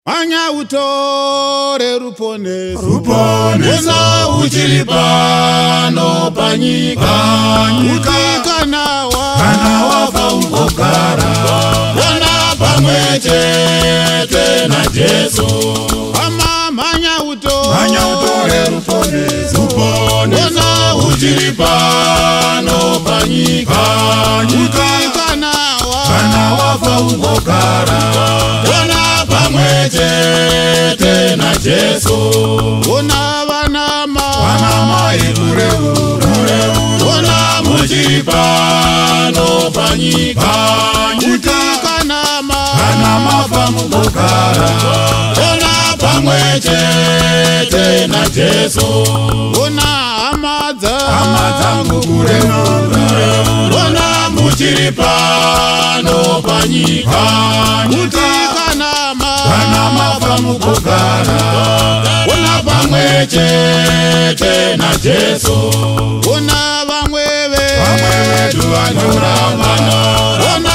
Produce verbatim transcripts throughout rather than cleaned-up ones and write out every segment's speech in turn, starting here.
Manya utore rupone rupone za uchilipano panyika ukikanawa kanawa paungokara wana pamwechete na Jesu ama manya utore manya utore rupone rupone za uchilipano panyika ukikanawa kanawa paungokara mwechete na Jesu ona vanama vanama ikure ure ona muchipano panyika ukikanama kanama pamugokara ona pamwechete na Jesu ona amadza amadza ngukure ure ona muchipano panyika ukikanama kanama pamugokara ona pamwechete na Jesu ona vamweve vamwevedu vanyorambana ona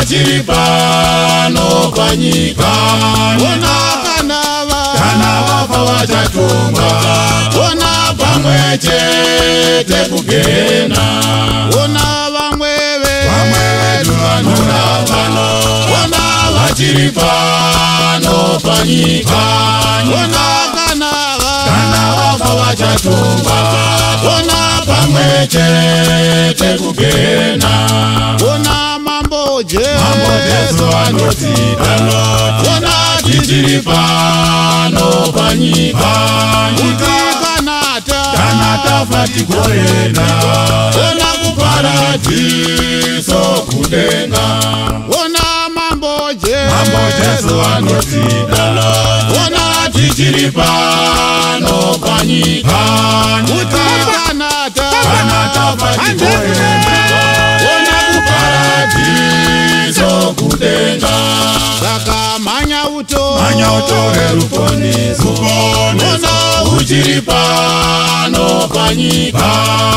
vachiripano panyika ona kanava kanava pavachatumba ona pamwechete kugena ona vamweve vamwevedu vanyorambana ona vachiripano panyika ona kanava kanava pavachatumba ona pamwechete kugena ona mamboje mambojesu anotida ona tichiripano panyika ukikanata kanata fatikoena ona kuparadiso kudenga ona mamboje mambojesu anotida ona tichiripano panyika ukikanata kanata fatikoena ona kuparadiso kudenga saka manya uto manya utore ruponi ruponi ona uchiripano panyika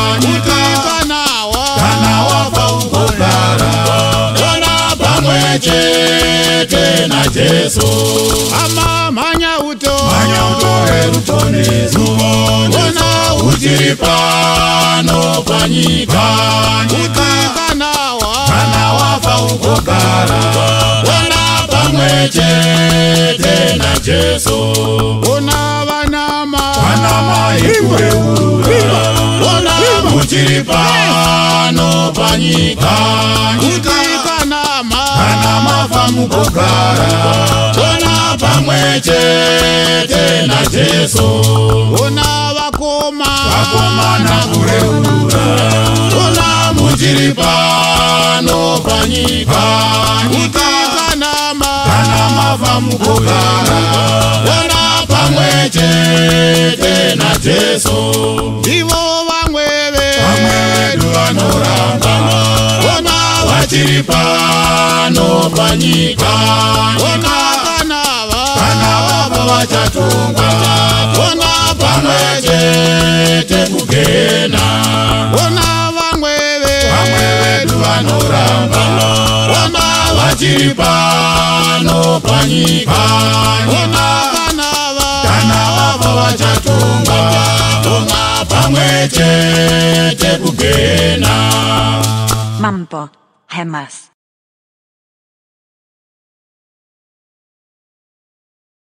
ukikanawa kanawa paungokara ona pamwechete na Jesu ama manya uto manya utore ruponi ruponi ona uchiripano panyika ukikanawa kanawa paungokara ona pamwechete na Jesu ona vanama vanama ikure ure ona muchiripano panyika ukikanama kanama pamugokara ona pamwechete na Jesu ona vakoma vakomana kure ure ona muchiripano panyika ukikanama kanama pamugokara ona pamwechete na Jesu ivo vamweve vamwevedu vanorambana ona vachiripano panyika ona kanava kanava pavachatunga ona pamwechete kugena ona vamweve vamwevedu vanorambana ona vachiripano panyika ona kanava kanava pavachatunga ona pamwechete kugena Mambo Hamas.